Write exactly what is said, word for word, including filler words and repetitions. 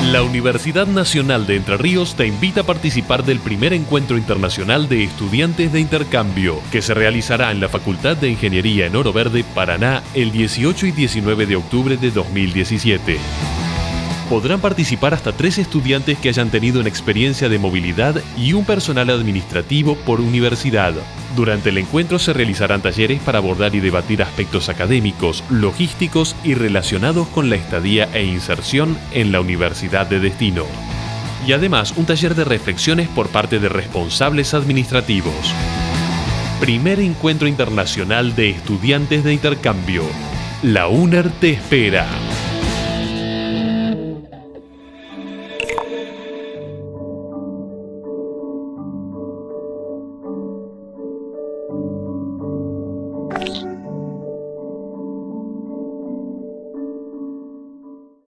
La Universidad Nacional de Entre Ríos te invita a participar del primer encuentro internacional de estudiantes de intercambio, que se realizará en la Facultad de Ingeniería en Oro Verde, Paraná, el dieciocho y diecinueve de octubre de dos mil diecisiete. Podrán participar hasta tres estudiantes que hayan tenido una experiencia de movilidad y un personal administrativo por universidad. Durante el encuentro se realizarán talleres para abordar y debatir aspectos académicos, logísticos y relacionados con la estadía e inserción en la universidad de destino. Y además un taller de reflexiones por parte de responsables administrativos. Primer encuentro internacional de estudiantes de intercambio. La UNER te espera.